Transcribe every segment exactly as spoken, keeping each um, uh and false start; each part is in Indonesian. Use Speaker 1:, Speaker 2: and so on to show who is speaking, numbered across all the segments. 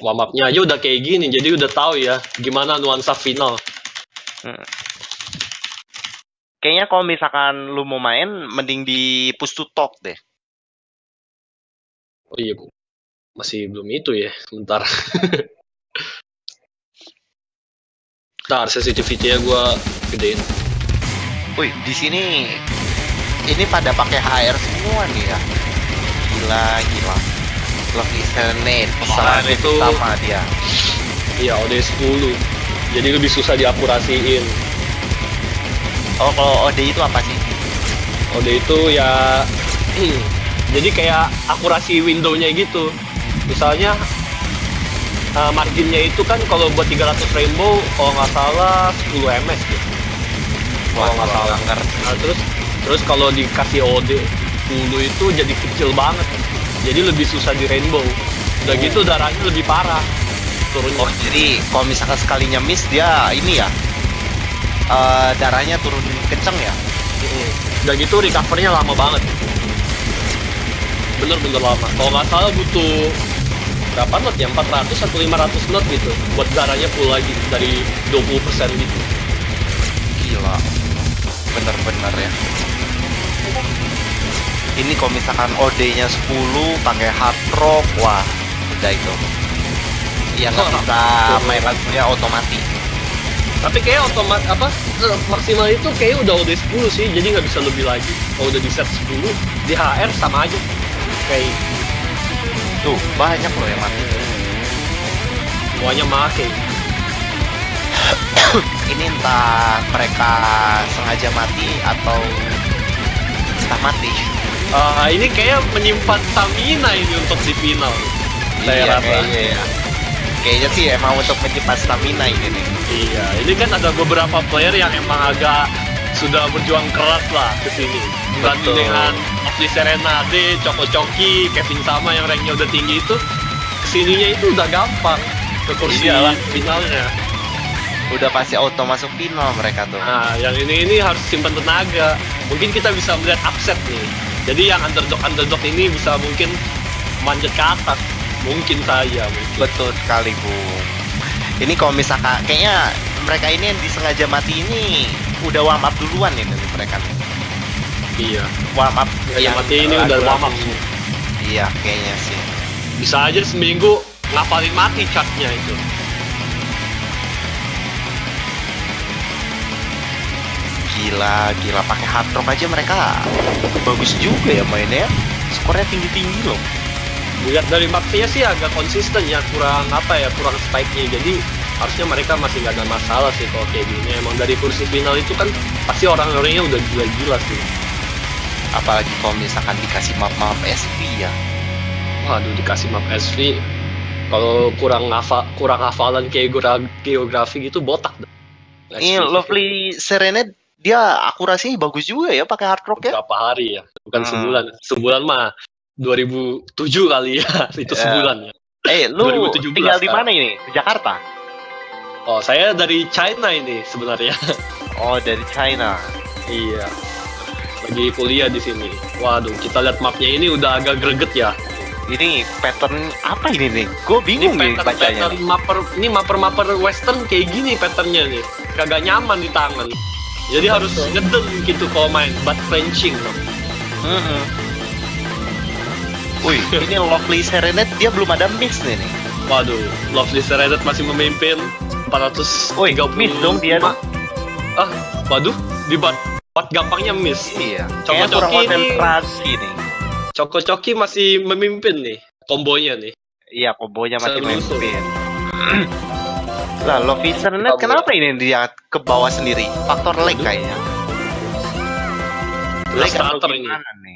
Speaker 1: warm up-nya aja udah kayak gini, jadi udah tahu ya gimana nuansa final.
Speaker 2: Hmm. Kayaknya kalau misalkan lu mau main, mending di push to talk deh.
Speaker 1: Oh iya, Bu. Masih belum itu ya, bentar. Ntar sensitivity-nya gue gedein.
Speaker 2: Wih, di sini ini pada pakai H R semua nih ya. Gila, gila. LovelySerenade, pesan
Speaker 1: itu
Speaker 2: sama dia.
Speaker 1: Iya, O D sepuluh. Jadi lebih susah diakurasiin.
Speaker 2: Oh, kalau O D itu apa sih?
Speaker 1: O D itu ya jadi kayak akurasi window-nya gitu. Misalnya uh, marginnya itu kan kalau buat tiga ratus rainbow kalau nggak salah sepuluh M S gitu. Kalau nggak salah. Nah, terus terus kalau dikasih O D sepuluh itu jadi kecil banget. Jadi lebih susah di rainbow. Udah oh. gitu darahnya lebih parah turunnya.
Speaker 2: Oh, jadi kalau misalkan sekalinya miss dia ini ya uh, darahnya turun kenceng ya.
Speaker 1: Hmm. Udah gitu recovernya lama banget. Bener-bener lama. Kalau nggak salah butuh berapa not ya? empat ratus atau lima ratus not gitu buat darahnya full lagi dari dua puluh persen gitu.
Speaker 2: Gila. Bener-bener ya. Ini kalau misalkan O D-nya sepuluh pakai hard rock, wah udah itu. Iya nggak oh, bisa main lagunya otomatis.
Speaker 1: Tapi kayak otomat apa maksimal itu kayak udah O D sepuluh sih, jadi nggak bisa lebih lagi. Kalau udah di set sepuluh di H R sama aja. Kayak
Speaker 2: tuh banyak loh yang mati.
Speaker 1: Semuanya make.
Speaker 2: Ini entah mereka sengaja mati atau entah mati.
Speaker 1: Uh, ini kayak menyimpan stamina ini untuk di final. Saya
Speaker 2: iya,
Speaker 1: rasa.
Speaker 2: Kayaknya, ya. kayaknya sih emang untuk menyimpan stamina ini nih.
Speaker 1: Iya, ini kan ada beberapa player yang emang agak sudah berjuang keras lah kesini. Dibanding dengan LovelySerenade, ChocoCoki, Kevin sama yang ranknya udah tinggi itu, kesininya itu udah gampang ke kursi
Speaker 2: iya,
Speaker 1: finalnya.
Speaker 2: Udah pasti auto masuk final mereka tuh.
Speaker 1: Nah, yang ini ini harus simpan tenaga. Mungkin kita bisa melihat upset nih. Jadi yang underdog-underdog ini bisa mungkin manjat ke atas. Mungkin saja. Mungkin.
Speaker 2: Betul sekali, Bu. Ini kalau misalkan, kayaknya mereka ini yang disengaja mati ini udah warm up duluan ini mereka.
Speaker 1: Iya.
Speaker 2: Warm up.
Speaker 1: Yang mati ini udah warm up.
Speaker 2: Iya, kayaknya sih.
Speaker 1: Bisa aja seminggu ngapalin mati chartnya itu.
Speaker 2: Gila, gila pakai hard rock aja mereka bagus juga ya mainnya. Skornya tinggi-tinggi loh.
Speaker 1: Lihat dari mapnya sih agak konsisten ya, kurang apa ya, kurang spike-nya. Jadi harusnya mereka masih nggak ada masalah sih kalau kayak gini. Emang dari kursi final itu kan pasti orang-orangnya udah gila-gila sih.
Speaker 2: Apalagi kalau misalkan dikasih map-map S V ya.
Speaker 1: Waduh, dikasih map S V. Kalau kurang hafal, kurang hafalan kayak geografi gitu botak.
Speaker 2: Ini LovelySerenade dia akurasinya bagus juga ya pakai hard rock ya.
Speaker 1: Berapa hari ya? Bukan hmm. sebulan. Sebulan mah dua ribu tujuh kali ya. Itu yeah. sebulan ya.
Speaker 2: Eh, lu tinggal di mana ini? Di Jakarta?
Speaker 1: Oh, saya dari China ini sebenarnya.
Speaker 2: Oh, dari China.
Speaker 1: Iya. Lagi kuliah di sini. Waduh, kita lihat mapnya ini udah agak greget ya.
Speaker 2: Ini pattern apa ini nih? Gue bingung
Speaker 1: ini
Speaker 2: nih
Speaker 1: pattern,
Speaker 2: bacanya.
Speaker 1: Pattern mapper, ini mapper-mapper western kayak gini patternnya nih. Kagak nyaman di tangan. Jadi betul, harus ngeden gitu kalau main, butt clenching loh.
Speaker 2: Mm-hmm. Wih, ini LovelySerenade dia belum ada miss nih nih.
Speaker 1: Waduh, LovelySerenade masih memimpin empat ratus tiga puluh.
Speaker 2: Wih, miss dong dia.
Speaker 1: Ah, waduh, di butt, butt gampangnya miss.
Speaker 2: Iya.
Speaker 1: ChocoCoki ini.
Speaker 2: nih.
Speaker 1: ChocoCoki masih memimpin nih, kombonya nih.
Speaker 2: Iya, kombonya masih memimpin. Lah, LovelySerenade kenapa ini dia ke bawah sendiri? Faktor lag kayaknya.
Speaker 1: Lag atau ini? Nih?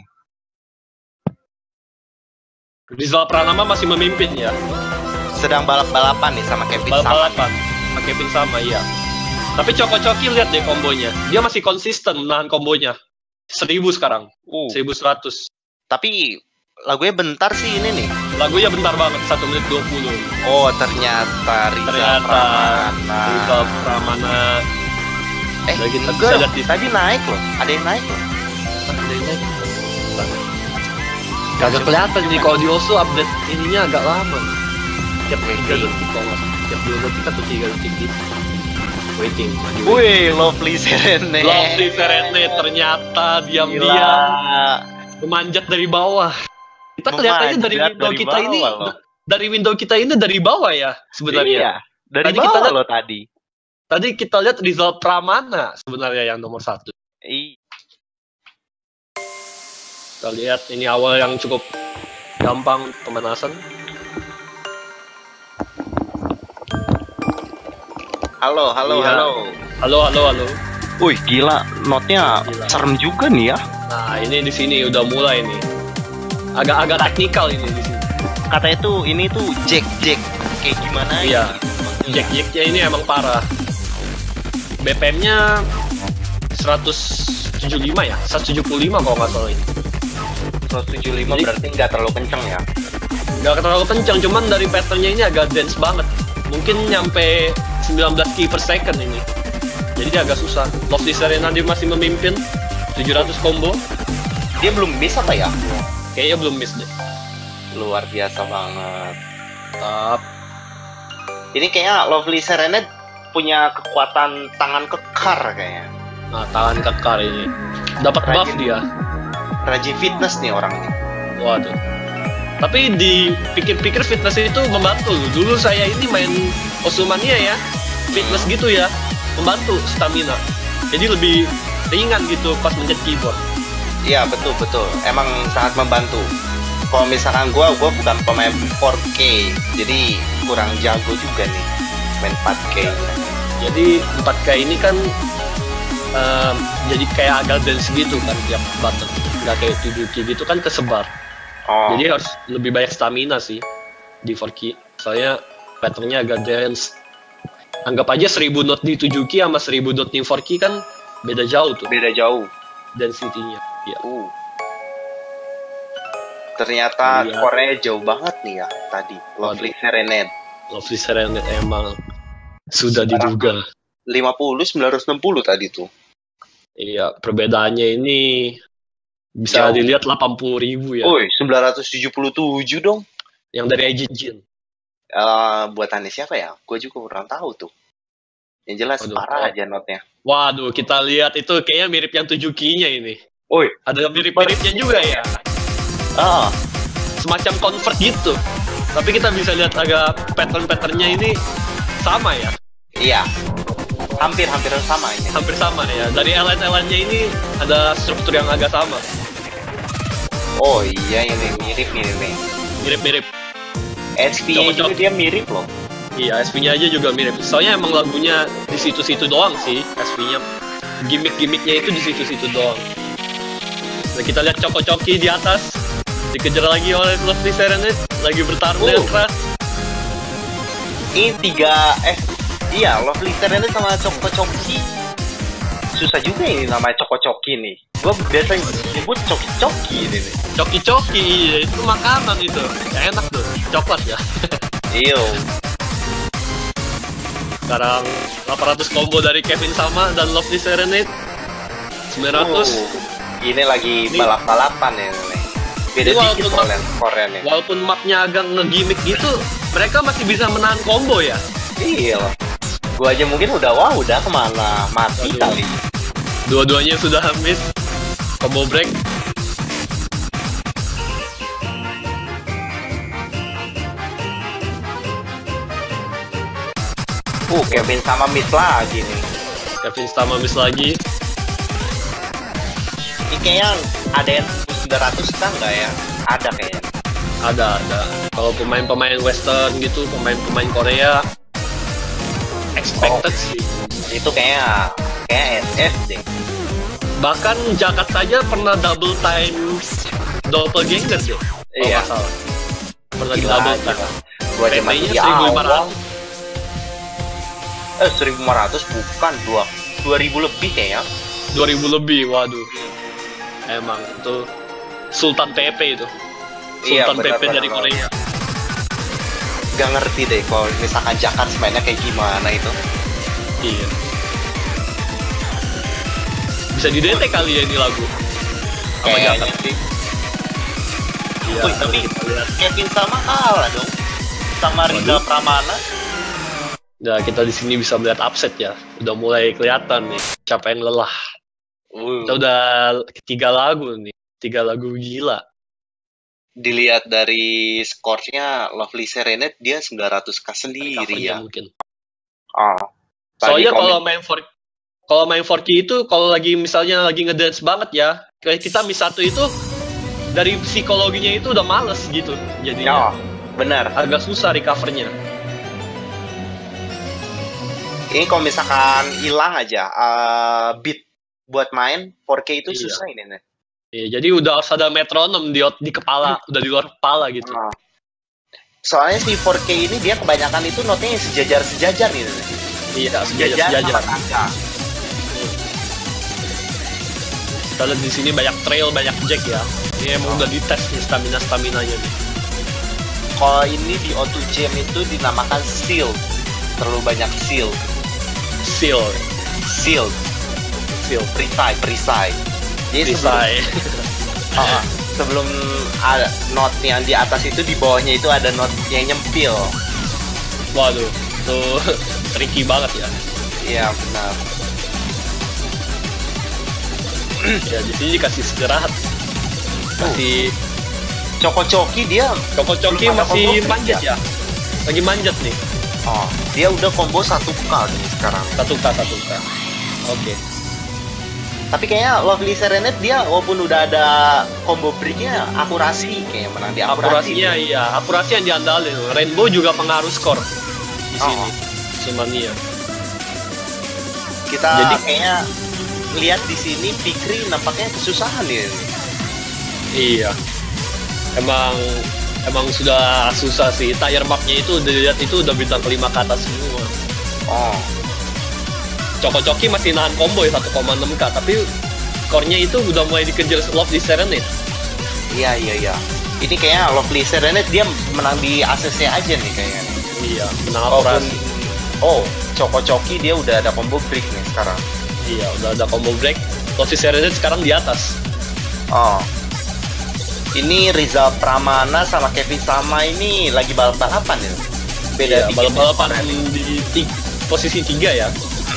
Speaker 1: rizalpramana masih memimpin ya.
Speaker 2: Sedang balap-balapan nih sama Kevin
Speaker 1: balap
Speaker 2: sama.
Speaker 1: Balapan sama Kevin sama ya. Tapi ChocoCoki lihat deh kombonya. Dia masih konsisten menahan kombonya. seribu sekarang. Uh. seribu seratus.
Speaker 2: Tapi lagunya bentar sih ini nih.
Speaker 1: Lagunya bentar banget, satu menit dua puluh.
Speaker 2: Oh, ternyata rizalpramana.
Speaker 1: rizalpramana.
Speaker 2: Eh, kita bisa lihat di tadi naik loh. Ada yang naik loh.
Speaker 1: Ada yang naik. Kagak kelihatan nih kalau di Osu update ininya agak lama. tiap tiga detik kok nggak salah. Tiap dua detik atau tiga detik gitu. Waiting.
Speaker 2: Wih, LovelySerenade.
Speaker 1: LovelySerenade ternyata diam-diam memanjat dari bawah. Kita kelihatannya dari window dari kita ini loh. Dari window kita ini dari bawah ya sebenarnya.
Speaker 2: Iya, dari tadi bawah kita lihat, loh tadi.
Speaker 1: Tadi kita lihat rizalpramana sebenarnya yang nomor satu.
Speaker 2: Iya.
Speaker 1: Kita lihat ini awal yang cukup gampang pemanasan.
Speaker 2: Halo, halo,
Speaker 1: iya.
Speaker 2: halo.
Speaker 1: Halo, halo, halo.
Speaker 2: Wih, gila, notnya gila. Serem juga nih ya.
Speaker 1: Nah, ini di sini udah mulai nih. Agak-agak teknikal ini di sini.
Speaker 2: Katanya tuh ini tuh jack jack kayak gimana?
Speaker 1: Iya. Jack jacknya ini emang parah. B P M-nya seratus tujuh puluh lima ya, seratus tujuh puluh lima kalau nggak salah ini.
Speaker 2: seratus tujuh puluh lima jadi, berarti nggak terlalu kenceng ya? Nggak
Speaker 1: terlalu kenceng, cuman dari patternnya ini agak dense banget. Mungkin nyampe sembilan belas ki per second ini. Jadi dia agak susah. LovelySerenade masih memimpin tujuh ratus combo.
Speaker 2: Dia belum miss apa ya?
Speaker 1: Kayaknya belum miss deh.
Speaker 2: Luar biasa banget.
Speaker 1: Tap.
Speaker 2: Ini kayaknya LovelySerenade punya kekuatan tangan kekar kayaknya.
Speaker 1: Nah, tangan kekar ini. Dapat buff dia.
Speaker 2: Rajin fitness nih orang ini.
Speaker 1: Waduh. Tapi dipikir-pikir fitness itu membantu. Dulu saya ini main Osumania ya. Fitness gitu ya. Membantu stamina. Jadi lebih ringan gitu pas mencet keyboard.
Speaker 2: Iya, betul betul. Emang sangat membantu. Kalau misalkan gua gua bukan pemain empat K, jadi kurang jago juga nih main empat K.
Speaker 1: Jadi empat K ini kan um, jadi kayak agak dense gitu kan tiap button. Nggak kayak tujuh K gitu kan kesebar. Oh. Jadi harus lebih banyak stamina sih di empat K. Soalnya patternnya agak dense. Anggap aja seribu not di tujuh K sama seribu not di empat K kan beda jauh tuh.
Speaker 2: Beda jauh.
Speaker 1: Density-nya. Ya.
Speaker 2: Uh. Ternyata
Speaker 1: Lihat.
Speaker 2: Korea jauh banget nih ya tadi. LovelySerenade.
Speaker 1: LovelySerenade emang sudah diduga.
Speaker 2: lima puluh sembilan ratus enam puluh tadi tuh.
Speaker 1: Iya, perbedaannya ini bisa jauh. Dilihat delapan puluh ribu ya.
Speaker 2: Woi, sembilan ratus tujuh puluh tujuh dong.
Speaker 1: Yang dari Jin.
Speaker 2: Uh, buatannya siapa ya? Gue juga kurang tahu tuh. Yang jelas Waduh, parah kayak... aja notnya.
Speaker 1: Waduh, kita lihat itu kayaknya mirip yang tujuh K-nya ini.
Speaker 2: Woi,
Speaker 1: ada mirip-miripnya juga ya.
Speaker 2: Ah,
Speaker 1: semacam convert gitu. Tapi kita bisa lihat agak pattern-patternnya ini sama ya.
Speaker 2: Iya. Hampir-hampir sama ini.
Speaker 1: Hampir sama ya. Dari line-line-nya ini ada struktur yang agak sama.
Speaker 2: Oh iya ini mirip nih ini.
Speaker 1: Mirip-mirip.
Speaker 2: S P-nya juga dia mirip loh.
Speaker 1: Iya, S P-nya aja juga mirip. Soalnya emang lagunya di situ-situ doang sih, S P-nya. Gimmick-gimmicknya itu di situ-situ doang. Nah, kita lihat ChocoCoki di atas. Dikejar lagi oleh LovelySerenade, lagi bertarung uh. dengan keras.
Speaker 2: Ini tiga, eh iya LovelySerenade sama ChocoCoki. Susah juga ini namanya ChocoCoki nih. Gue biasa nyebut ChocoCoki ini nih.
Speaker 1: ChocoCoki, itu makanan itu. Ya, enak tuh, coklat ya.
Speaker 2: Iyo.
Speaker 1: Sekarang delapan ratus combo dari Kevin sama dan LovelySerenade. sembilan ratus.
Speaker 2: Uh, ini lagi balap-balapan ya nih. Beda dikit Korea nih.
Speaker 1: Walaupun mapnya agak nge-gimmick gitu, mereka masih bisa menahan combo ya.
Speaker 2: Iya. Gua aja mungkin udah wah udah kemana mati Aduh. kali.
Speaker 1: Dua-duanya sudah habis combo break.
Speaker 2: Uh, Kevin sama miss lagi nih.
Speaker 1: Kevin sama miss lagi.
Speaker 2: Ini kayaknya ada yang sembilan ratus kan nggak ya? Ada kayaknya.
Speaker 1: Ada, ada. Kalau pemain-pemain Western gitu, pemain-pemain Korea, expected oh, sih.
Speaker 2: Itu kayaknya kayak S S deh.
Speaker 1: Bahkan Jakat saja pernah double time doppelganger deh.
Speaker 2: Iya.
Speaker 1: Salah. Pernah di double time.
Speaker 2: Gua cuma di awal. Eh seribu lima ratus bukan dua dua ribu lebih kayaknya.
Speaker 1: Dua ribu lebih, waduh. Emang itu Sultan P P itu. Sultan iya, P P dari Korea.
Speaker 2: Gak ngerti deh kalau misalkan Jakat mainnya kayak gimana itu.
Speaker 1: Iya. Bisa didetek kali ya ini lagu. Sama Jakat.
Speaker 2: Iya, Wih, tapi Kevin sama kalah dong. sama rizalpramana.
Speaker 1: Nah, kita di sini bisa melihat upset ya. Udah mulai kelihatan nih siapa yang lelah.
Speaker 2: Uh.
Speaker 1: Kita udah tiga lagu nih, tiga lagu gila.
Speaker 2: Dilihat dari skornya LovelySerenade dia sembilan ratus k sendiri ya.
Speaker 1: Mungkin.
Speaker 2: Oh.
Speaker 1: Soalnya kalau main for kalau main four K itu kalau lagi misalnya lagi ngedance banget ya, kayak kita miss satu itu dari psikologinya itu udah males gitu. Jadinya.
Speaker 2: Oh, benar.
Speaker 1: Agak susah recovernya.
Speaker 2: Ini kalau misalkan hilang aja uh, beat buat main four K itu
Speaker 1: iya.
Speaker 2: susah ini nih.
Speaker 1: Iya, jadi udah harus ada metronom di di kepala, udah di luar kepala gitu.
Speaker 2: Oh. Soalnya si four K ini dia kebanyakan itu notnya sejajar-sejajar gitu.
Speaker 1: Iya, sejajar-sejajar. Kita lihat di sini banyak trail, banyak jack ya. Ini emang oh. udah dites nih stamina-staminanya nih.
Speaker 2: Kalau ini di auto jam itu dinamakan seal. Terlalu banyak seal.
Speaker 1: Seal.
Speaker 2: Seal. Seal. Perisai, perisai. Jadi
Speaker 1: perisai.
Speaker 2: Sebelum, uh, sebelum ada not yang di atas itu, di bawahnya itu ada not yang nyempil.
Speaker 1: Waduh, tuh tricky banget ya.
Speaker 2: Iya, benar.
Speaker 1: Ya, di sini dikasih istirahat. Kasih
Speaker 2: ChocoCoki dia.
Speaker 1: ChocoCoki masih manjat ya. Lagi manjat nih.
Speaker 2: Oh, dia udah combo satu K nih sekarang.
Speaker 1: satu K, satu K. Oke. Okay.
Speaker 2: Tapi kayaknya LovelySerenade dia walaupun udah ada combo breaknya, akurasi kayaknya menang di akurasi.
Speaker 1: Akurasinya iya, akurasi yang diandalin. Rainbow juga pengaruh skor di sini.
Speaker 2: Oh.
Speaker 1: Mania.
Speaker 2: Kita jadi kayaknya lihat di sini Vikry nampaknya kesusahan ya.
Speaker 1: Iya. Emang emang sudah susah sih. Tire mapnya itu dilihat itu udah bintang kelima ke atas semua.
Speaker 2: Oh.
Speaker 1: ChocoCoki masih nahan combo ya satu koma enam K, tapi skornya itu udah mulai dikejar LovelySerenade.
Speaker 2: Iya iya iya. Ini kayaknya LovelySerenade dia menang di A C C aja nih kayaknya.
Speaker 1: Iya, menang akurasi.
Speaker 2: Oh, ChocoCoki dia udah ada combo break nih sekarang.
Speaker 1: Iya, udah ada combo break. LovelySerenade sekarang di atas.
Speaker 2: Oh. Ini rizalpramana sama Kevin sama ini lagi balap-balapan ya? Beda
Speaker 1: iya, balap-balapan di, di posisi tiga ya.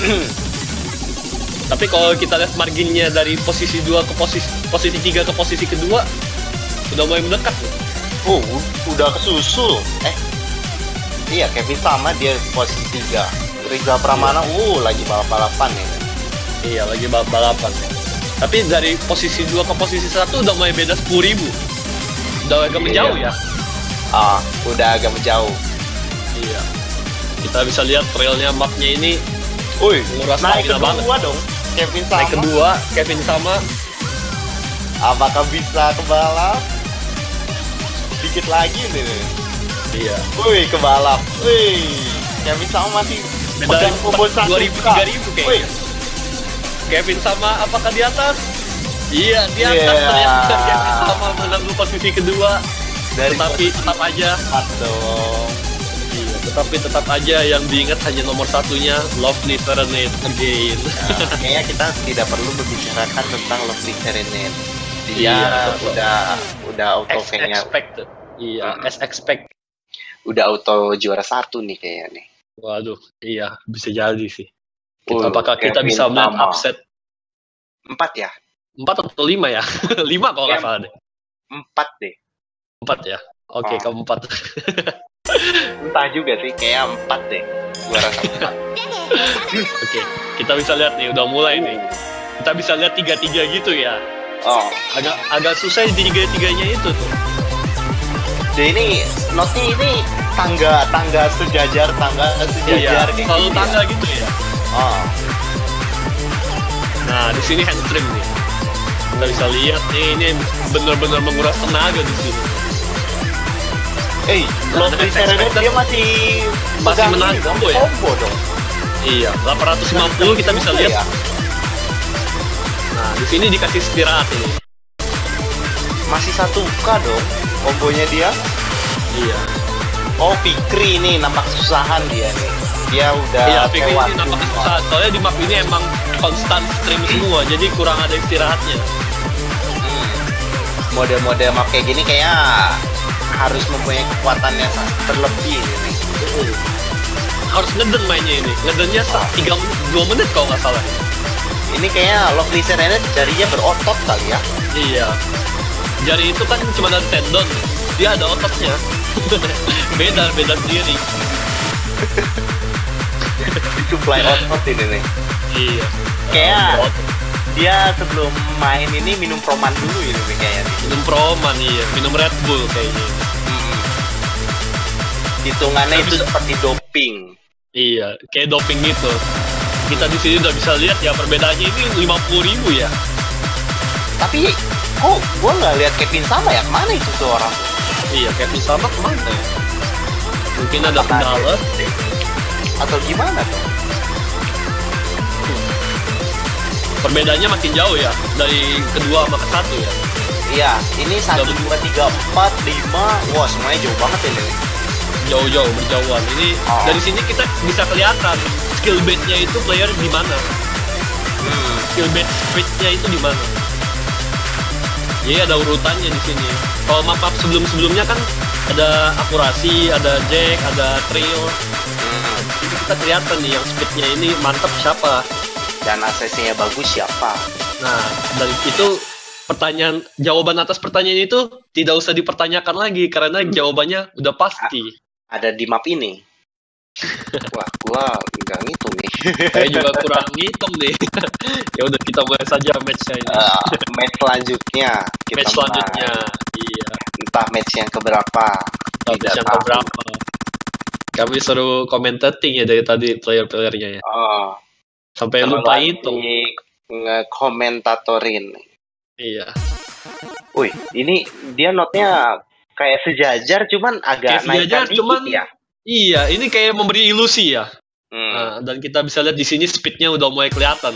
Speaker 1: Tapi kalau kita lihat marginnya dari posisi dua ke posisi posisi tiga ke posisi kedua udah mulai mendekat nih.
Speaker 2: Oh, udah kesusul. Eh. Iya, Kevin sama dia posisi tiga. rizalpramana iya. uh lagi balap-balapan ya.
Speaker 1: Iya, lagi balap-balapan. Tapi dari posisi dua ke posisi satu udah mulai beda sepuluh ribu. Udah agak iya. menjauh ya.
Speaker 2: Ah, udah agak menjauh.
Speaker 1: Iya. Kita bisa lihat trailnya mapnya ini.
Speaker 2: Wih,
Speaker 1: nguras
Speaker 2: naik kedua
Speaker 1: banget.
Speaker 2: dong. Kevin sama.
Speaker 1: Naik kedua, Kevin sama.
Speaker 2: Apakah bisa kebalap? Dikit lagi nih.
Speaker 1: Iya.
Speaker 2: Wih, kebalap. Wih, Kevin sama masih
Speaker 1: pegang combo dua ribu tiga ribu kayaknya. Kevin sama apakah di atas? Iya, di atas yeah. ternyata Kevin sama menang posisi kedua. Dari tetapi tetap aja.
Speaker 2: Dong.
Speaker 1: Iya, tetapi tetap aja yang diingat hanya nomor satunya LovelySerenade again.
Speaker 2: Nah, kayaknya kita tidak perlu membicarakan tentang LovelySerenade. Dia
Speaker 1: iya,
Speaker 2: udah udah auto
Speaker 1: as
Speaker 2: kayaknya.
Speaker 1: Expected. Iya, hmm. as expect.
Speaker 2: Udah auto juara satu nih kayaknya nih.
Speaker 1: Waduh, iya bisa jadi sih.
Speaker 2: Uh,
Speaker 1: Apakah kita
Speaker 2: Kevin
Speaker 1: bisa melihat
Speaker 2: sama.
Speaker 1: upset?
Speaker 2: Empat ya?
Speaker 1: Empat atau lima ya? Lima kalau nggak salah deh.
Speaker 2: Empat deh.
Speaker 1: Empat ya? Oke, okay, oh. kamu empat.
Speaker 2: Entah juga sih, kayak empat deh. Gua rasa empat.
Speaker 1: Oke, okay, kita bisa lihat nih, udah mulai nih. Kita bisa lihat tiga-tiga gitu ya.
Speaker 2: Oh.
Speaker 1: Agak agak susah di tiga-tiganya itu tuh.
Speaker 2: Jadi ini, notnya ini tangga, tangga sejajar, tangga sejajar.
Speaker 1: Iya, selalu tangga gitu ya.
Speaker 2: Oh.
Speaker 1: Nah, di sini hand trim nih. Kita bisa lihat nih, ini benar-benar menguras tenaga di sini.
Speaker 2: Eh, LovelySerenade dia masih
Speaker 1: masih menang combo ya?
Speaker 2: Combo dong.
Speaker 1: Iya, delapan ratus lima puluh kita bisa lihat. Ya? Nah, di sini dikasih istirahat ini.
Speaker 2: Masih satu K dong, kombonya dia.
Speaker 1: Iya.
Speaker 2: Oh, Vikry ini nampak kesusahan dia nih. Dia udah
Speaker 1: iya, Vikry ini nampak kesusahan. Soalnya di map ini emang konstan stream semua, jadi kurang ada istirahatnya.
Speaker 2: Hmm. Mode-mode map kayak gini kayaknya harus mempunyai kekuatan yang berlebih ini.
Speaker 1: Uh, harus ngeden mainnya ini. Ngedennya tiga dua menit kalau nggak salah.
Speaker 2: Ini kayaknya LovelySerenade jarinya berotot kali ya.
Speaker 1: Iya. Jari itu kan cuma ada tendon, dia ada ototnya. beda beda sendiri.
Speaker 2: Disuplai otot ini nih.
Speaker 1: Iya.
Speaker 2: Kayak dia sebelum main ini minum proman dulu ini nih kayaknya.
Speaker 1: Minum proman iya, minum Red Bull kayaknya.
Speaker 2: Hmm. Hitungannya itu seperti doping.
Speaker 1: Iya, kayak doping gitu. Kita di sini udah bisa lihat ya perbedaannya ini lima puluh ribu ya.
Speaker 2: Tapi kok gua nggak lihat Kevin sama ya, kemana itu tuh orang?
Speaker 1: Iya, Kevin sama kemana ya? Mungkin ada kendala
Speaker 2: atau gimana tuh?
Speaker 1: Perbedaannya makin jauh ya dari kedua sama ke satu ya.
Speaker 2: Iya, ini satu dua tiga empat lima, wah semuanya jauh banget ini.
Speaker 1: Jauh-jauh berjauhan. Ini oh. Dari sini kita bisa kelihatan skill base-nya itu player di mana. Hmm. Skill base speed-nya itu di mana. Jadi ada urutannya di sini. Kalau map-map sebelum-sebelumnya kan ada akurasi, ada jack, ada trail. Hmm. Jadi kita kelihatan nih yang speed-nya ini mantap siapa.
Speaker 2: Dan aksesnya bagus siapa.
Speaker 1: Nah, dari itu pertanyaan jawaban atas pertanyaan itu tidak usah dipertanyakan lagi karena jawabannya udah pasti.
Speaker 2: Ada di map ini. Wah, gua nggak ngitung nih.
Speaker 1: Saya juga kurang ngitung nih. Ya udah kita mulai saja match-nya ini.
Speaker 2: Uh, match selanjutnya. Kita
Speaker 1: match selanjutnya. Iya.
Speaker 2: Entah match yang keberapa.
Speaker 1: Entah match yang keberapa. Kami suruh commentating ya dari tadi player-playernya ya.
Speaker 2: Oh.
Speaker 1: Sampai lupa itu.
Speaker 2: Nge-komentatorin.
Speaker 1: Iya.
Speaker 2: Wih, ini dia notnya kayak sejajar, cuman agak naik
Speaker 1: sejajar, cuman
Speaker 2: ya.
Speaker 1: Iya, ini kayak memberi ilusi ya.
Speaker 2: Hmm.
Speaker 1: Nah, dan kita bisa lihat di sini speednya udah mulai kelihatan.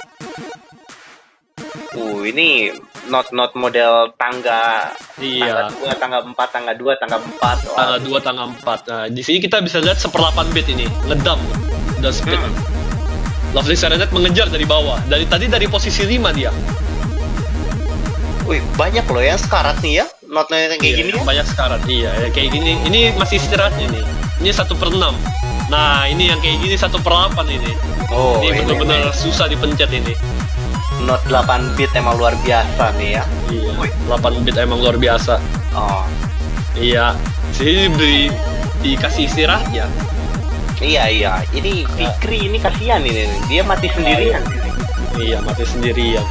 Speaker 2: Uh, ini not-not model tangga.
Speaker 1: Iya.
Speaker 2: Tangga dua, tangga empat, tangga dua, tangga empat. Oh.
Speaker 1: Tangga dua, tangga empat. Nah, di sini kita bisa lihat seperlapan bit ini, ngedam, udah speed. Hmm. LovelySerenade mengejar dari bawah. Dari tadi dari posisi lima dia.
Speaker 2: Wih, banyak loh yang sekarat nih ya, notnya kayak
Speaker 1: iya,
Speaker 2: gini ya?
Speaker 1: Banyak sekarat, iya, ya, kayak gini. Ini masih istirahatnya nih. Ini satu per enam. Nah, ini yang kayak gini satu per delapan ini.
Speaker 2: Oh,
Speaker 1: ini bener-bener susah dipencet ini.
Speaker 2: Not delapan bit emang luar biasa nih ya.
Speaker 1: Iya, Wih. delapan bit emang luar biasa.
Speaker 2: Oh.
Speaker 1: Iya, sini diberi, dikasih istirahat ya.
Speaker 2: Iya, iya. Ini Vikry ini kasihan ini. Dia mati sendirian.
Speaker 1: Iya, mati sendirian.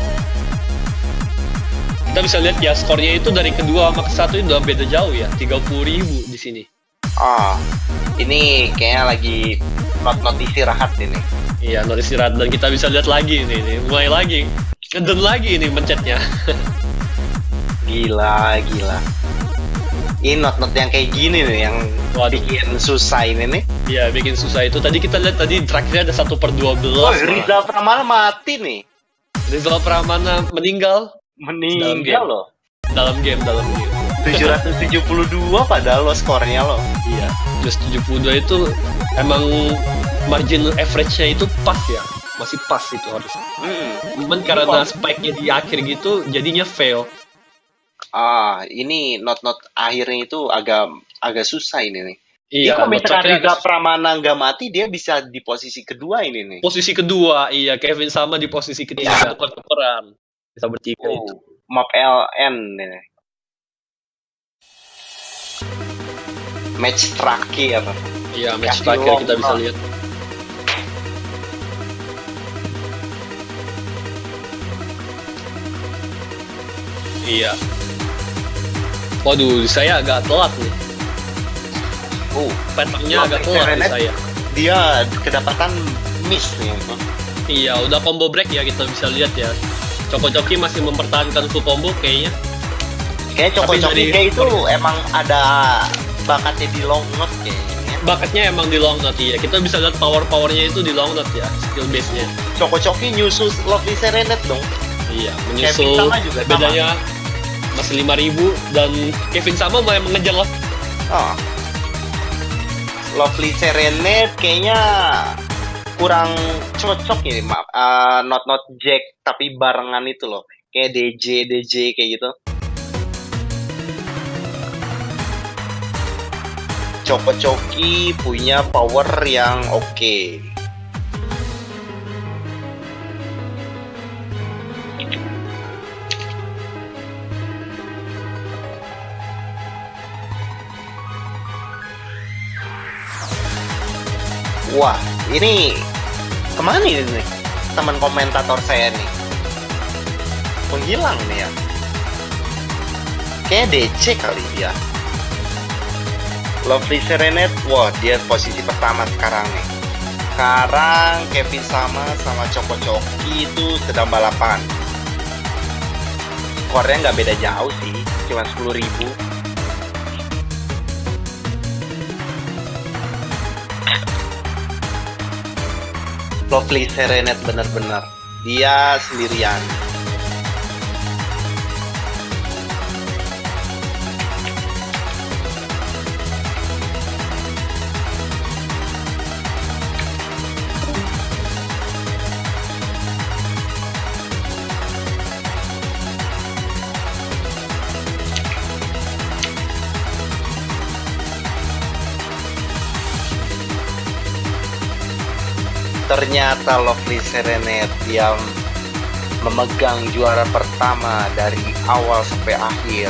Speaker 1: Kita bisa lihat ya skornya itu dari kedua sama ke satu udah beda jauh ya, tiga puluh ribu di sini.
Speaker 2: Ah, ini kayaknya lagi not-not istirahat ini.
Speaker 1: Iya, not istirahat dan kita bisa lihat lagi ini, ini. mulai lagi, ngeden lagi ini mencetnya.
Speaker 2: Gila, gila. Ini not-not yang kayak gini nih yang Waduh. bikin susah ini nih.
Speaker 1: Iya, bikin susah itu. Tadi kita lihat tadi terakhirnya ada satu per dua belas.
Speaker 2: Oh, rizalpramana mati nih.
Speaker 1: rizalpramana meninggal.
Speaker 2: Meninggal loh.
Speaker 1: Dalam game, dalam game.
Speaker 2: tujuh ratus tujuh puluh dua padahal lo skornya lo.
Speaker 1: Iya, tujuh ratus tujuh puluh dua itu emang margin average-nya itu pas ya. Masih pas itu harus. Hmm. Cuman karena spike-nya di akhir gitu jadinya fail.
Speaker 2: Ah, ini not-not akhirnya itu agak agak susah ini nih.
Speaker 1: Iya,
Speaker 2: kalau misalkan rizalpramana nggak mati, dia bisa di posisi kedua ini nih.
Speaker 1: Posisi kedua, iya. Kevin sama di posisi ketiga,
Speaker 2: iya.
Speaker 1: Tuker-tukeran. Bisa bertiga
Speaker 2: oh,
Speaker 1: itu.
Speaker 2: Map L N nih. Match terakhir apa?
Speaker 1: Iya, match terakhir kita bisa lihat. Iya. Waduh, saya agak telat nih.
Speaker 2: Oh,
Speaker 1: patternnya agak telat di saya.
Speaker 2: Dia kedapatan miss nih.
Speaker 1: Iya, udah combo break ya kita bisa lihat ya. ChocoCoki masih mempertahankan full combo kayaknya.
Speaker 2: Kayak ChocoCoki kayak itu emang ada bakatnya di long note kayaknya.
Speaker 1: Bakatnya emang di long note ya. Kita bisa lihat power-powernya itu di long note ya, skill base-nya.
Speaker 2: ChocoCoki nyusul LovelySerenade dong.
Speaker 1: Iya, menyusul. Sama juga, bedanya sama. Masih lima ribu dan Kevin sama mulai mengejar lah.
Speaker 2: Oh. LovelySerenade kayaknya kurang cocok ini, maaf. Uh, not not Jack tapi barengan itu loh. Kayak D J D J kayak gitu. ChocoCoki punya power yang oke. Okay. Wah, ini kemana ini nih teman komentator saya nih? Menghilang nih ya. Kayak D C kali dia. LovelySerenade, wah dia posisi pertama sekarang nih. Sekarang Kevin sama sama ChocoCoki itu sedang balapan. Skornya nggak beda jauh sih, cuma sepuluh ribu. LovelySerenade bener-bener dia sendirian. Ternyata LovelySerenade yang memegang juara pertama dari awal sampai akhir.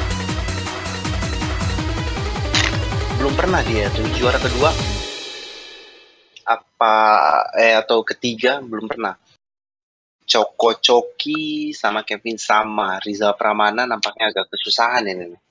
Speaker 2: Belum pernah dia tuh juara kedua apa eh atau ketiga belum pernah. ChocoCoki sama Kevin sama rizalpramana nampaknya agak kesusahan ini.